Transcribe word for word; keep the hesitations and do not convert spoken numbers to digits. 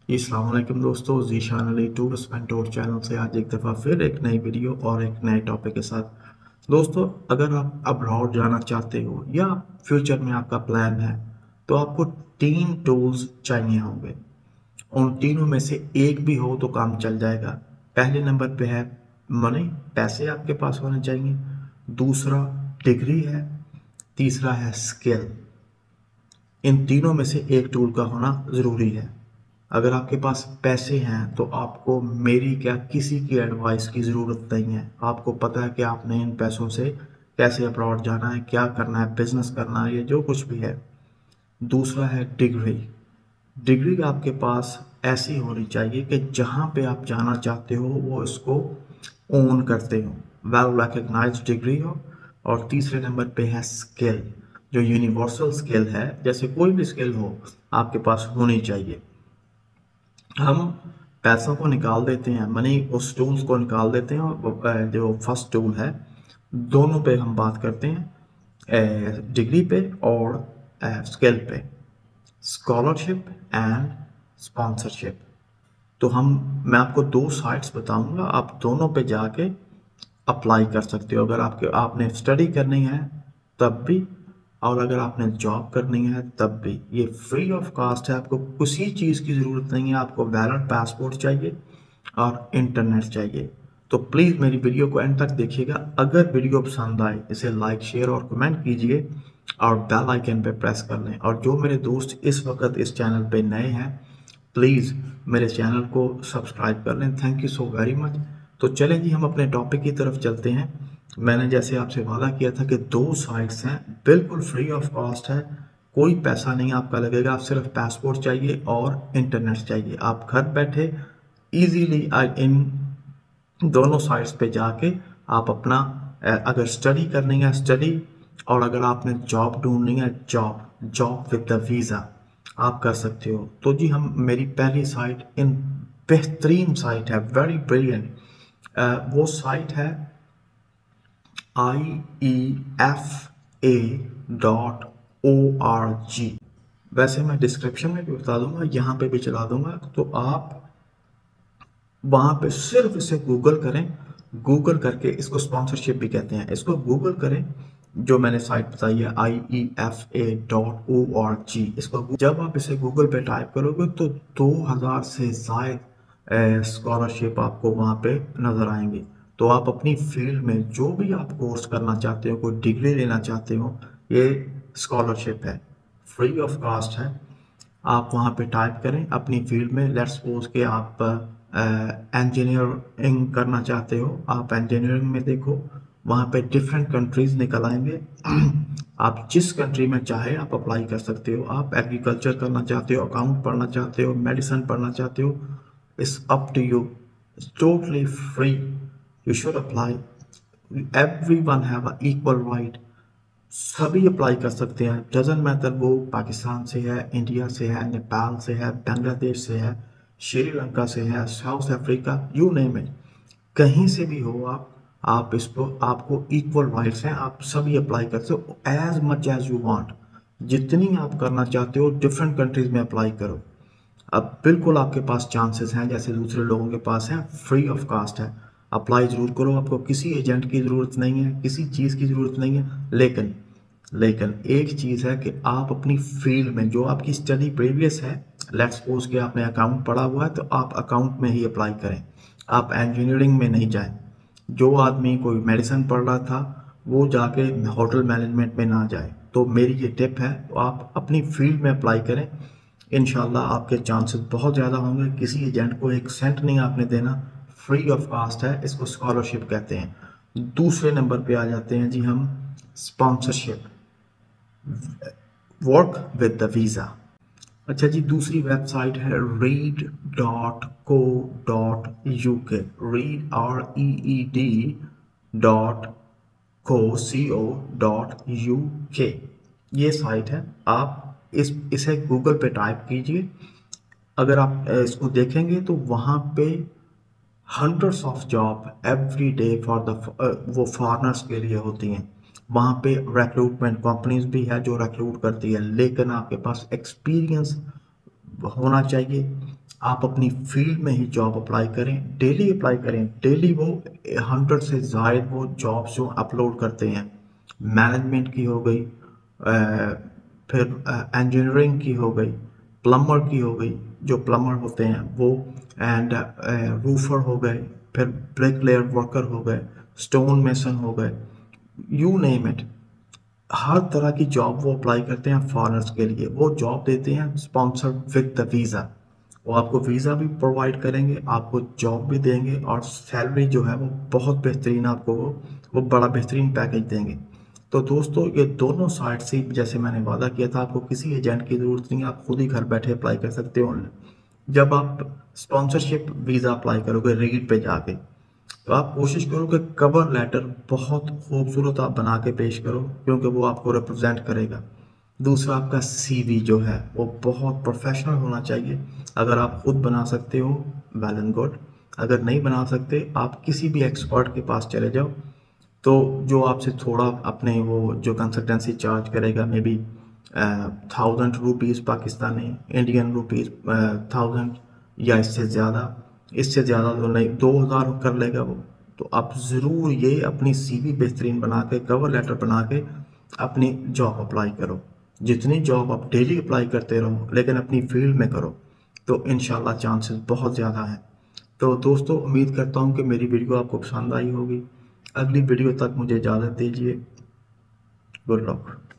अस्सलाम वालेकुम दोस्तों, Zeeshan Ali tours and tour channel से आज एक दफ़ा फिर एक नई वीडियो और एक नए टॉपिक के साथ। दोस्तों, अगर आप अब्रॉड जाना चाहते हो या फ्यूचर में आपका प्लान है तो आपको तीन टूल्स चाहिए होंगे। उन तीनों में से एक भी हो तो काम चल जाएगा। पहले नंबर पे है मनी, पैसे आपके पास होने चाहिए। दूसरा डिग्री है। तीसरा है स्किल। इन तीनों में से एक टूल का होना ज़रूरी है। अगर आपके पास पैसे हैं तो आपको मेरी क्या किसी की एडवाइस की ज़रूरत नहीं है। आपको पता है कि आपने इन पैसों से कैसे अब्रॉड जाना है, क्या करना है, बिजनेस करना है, या जो कुछ भी है। दूसरा है डिग्री। डिग्री आपके पास ऐसी होनी चाहिए कि जहाँ पे आप जाना चाहते हो वो इसको ओन करते हो, वेल रिकग्नाइज्ड डिग्री हो। और तीसरे नंबर पे है स्किल, जो यूनिवर्सल स्किल है, जैसे कोई भी स्किल हो आपके पास होनी चाहिए। हम पैसों को निकाल देते हैं, मनी उस टूल्स को निकाल देते हैं, और जो फर्स्ट टूल है दोनों पे हम बात करते हैं, डिग्री पे और स्किल पे, स्कॉलरशिप एंड स्पॉन्सरशिप। तो हम मैं आपको दो साइट्स बताऊंगा, आप दोनों पे जाके अप्लाई कर सकते हो। अगर आपके आपने स्टडी करनी है तब भी, और अगर आपने जॉब करनी है तब भी। ये फ्री ऑफ कास्ट है, आपको किसी चीज़ की ज़रूरत नहीं है। आपको वैलिड पासपोर्ट चाहिए और इंटरनेट चाहिए। तो प्लीज़ मेरी वीडियो को एंड तक देखिएगा। अगर वीडियो पसंद आए इसे लाइक, शेयर और कमेंट कीजिए और बेल आइकन पे प्रेस कर लें। और जो मेरे दोस्त इस वक्त इस चैनल पे नए हैं, प्लीज़ मेरे चैनल को सब्सक्राइब कर लें। Thank you so very much. तो चलें जी, हम अपने टॉपिक की तरफ चलते हैं। मैंने जैसे आपसे वादा किया था कि दो साइट्स हैं, बिल्कुल फ्री ऑफ कॉस्ट है, कोई पैसा नहीं आपका लगेगा। आप सिर्फ पासपोर्ट चाहिए और इंटरनेट चाहिए। आप घर बैठे इजीली इन दोनों साइट्स पे जाके आप अपना, अगर स्टडी करनी है स्टडी, और अगर आपने जॉब ढूंढनी है job, job with the visa आप कर सकते हो। तो जी, हम मेरी पहली साइट, इन बेहतरीन साइट है, वेरी ब्रिलियंट, वो साइट है I E F A dot O R G. वैसे मैं डिस्क्रिप्शन में भी बता दूंगा, यहाँ पे भी चला दूंगा, तो आप वहाँ पे सिर्फ इसे गूगल करें। गूगल करके, इसको स्पॉन्सरशिप भी कहते हैं, इसको गूगल करें जो मैंने साइट बताई है I E F A dot O R G. इसको जब आप इसे गूगल पे टाइप करोगे तो दो हज़ार से ज़ायद स्कॉलरशिप आपको वहाँ पे नज़र आएंगी। तो आप अपनी फील्ड में जो भी आप कोर्स करना चाहते हो, कोई डिग्री लेना चाहते हो, ये स्कॉलरशिप है, फ्री ऑफ कास्ट है। आप वहाँ पे टाइप करें अपनी फील्ड में। लेट्स सपोज कि आप इंजीनियरिंग करना चाहते हो, आप इंजीनियरिंग में देखो, वहाँ पे डिफरेंट कंट्रीज निकल आएंगे। आप जिस कंट्री में चाहे आप अप्लाई कर सकते हो। आप एग्रीकल्चर करना चाहते हो, अकाउंट पढ़ना चाहते हो, मेडिसिन पढ़ना चाहते हो, it's up to you, it's totally free, you should apply. Everyone have a equal right, सभी अप्लाई कर सकते हैं, डजन मैटर वो पाकिस्तान से है, इंडिया से है, नेपाल से है, बांग्लादेश से है, श्रीलंका से है, South Africa, you name it, कहीं से भी हो आप आप इसको, आपको इक्वल राइट्स हैं, आप सभी अप्लाई कर सकते हो as much as you want. जितनी आप करना चाहते हो डिफरेंट कंट्रीज में अप्लाई करो। अब बिल्कुल आपके पास चांसेस हैं जैसे दूसरे लोगों के पास हैं, फ्री ऑफ कास्ट है, अप्लाई ज़रूर करो। आपको किसी एजेंट की ज़रूरत नहीं है, किसी चीज़ की ज़रूरत नहीं है। लेकिन लेकिन एक चीज़ है कि आप अपनी फील्ड में जो आपकी स्टडी प्रीवियस है, लेट्स सपोज कि आपने अकाउंट पढ़ा हुआ है, तो आप अकाउंट में ही अप्लाई करें, आप इंजीनियरिंग में नहीं जाएं। जो आदमी कोई मेडिसिन पढ़ रहा था वो जाके होटल मैनेजमेंट में ना जाए। तो मेरी ये टिप है, तो आप अपनी फील्ड में अप्लाई करें, इंशाल्लाह आपके चांसेस बहुत ज़्यादा होंगे। किसी एजेंट को एक सेंट नहीं आपने देना, फ्री ऑफ कास्ट है, इसको स्कॉलरशिप कहते हैं। दूसरे नंबर पे आ जाते हैं जी हम, sponsorship, work with the visa. अच्छा जी, दूसरी वेबसाइट है Reed dot co dot U K, Reed R E E D dot co C O dot U के, ये साइट है। आप इस इसे गूगल पे टाइप कीजिए। अगर आप इसको देखेंगे तो वहाँ पे hundreds of job every day for the वो फॉरनर्स के लिए होती हैं। वहाँ पे रिक्रूटमेंट कंपनीज भी है जो रिक्रूट करती है, लेकिन आपके पास एक्सपीरियंस होना चाहिए। आप अपनी फील्ड में ही जॉब अप्लाई करें, डेली अप्लाई करें। डेली वो हंड्रेड से ज़ायद वो जॉब्स जो अपलोड करते हैं, मैनेजमेंट की हो गई, अ, फिर इंजीनियरिंग की हो गई, प्लम्बर की हो गई, जो प्लम्बर होते हैं वो, एंड रूफर हो गए, फिर ब्रिक लेयर वर्कर हो गए, स्टोन मेसन हो गए, यू नेम इट। हर तरह की जॉब वो अप्लाई करते हैं फॉरेनर्स के लिए। वो जॉब देते हैं स्पॉन्सर्ड विद द वीज़ा। वो आपको वीज़ा भी प्रोवाइड करेंगे, आपको जॉब भी देंगे, और सैलरी जो है वो बहुत बेहतरीन आपको वो वो बड़ा बेहतरीन पैकेज देंगे। तो दोस्तों ये दोनों साइड से, जैसे मैंने वादा किया था, आपको किसी एजेंट की ज़रूरत नहीं है, आप खुद ही घर बैठे अप्लाई कर सकते हो। जब आप स्पॉन्सरशिप वीज़ा अप्लाई करोगे रीड पे जाके, तो आप कोशिश करो कि कवर लेटर बहुत खूबसूरत आप बना के पेश करो, क्योंकि वो आपको रिप्रेजेंट करेगा। दूसरा, आपका सीवी जो है वो बहुत प्रोफेशनल होना चाहिए। अगर आप खुद बना सकते हो वेल एंड गुड, अगर नहीं बना सकते आप किसी भी एक्सपर्ट के पास चले जाओ, तो जो आपसे थोड़ा अपने वो जो कंसल्टेंसी चार्ज करेगा, maybe thousand rupees Pakistani, Indian rupees thousand, या इससे ज़्यादा, इससे ज़्यादा तो नहीं, दो हज़ार कर लेगा वो। तो आप ज़रूर ये अपनी सीवी बेहतरीन बना के, कवर लेटर बना के अपनी जॉब अप्लाई करो। जितनी जॉब आप डेली अप्लाई करते रहो, लेकिन अपनी फील्ड में करो, तो इंशाल्लाह चांसेस बहुत ज़्यादा हैं। तो दोस्तों उम्मीद करता हूँ कि मेरी वीडियो आपको पसंद आई होगी। अगली वीडियो तक मुझे इजाज़त दीजिए। Good luck.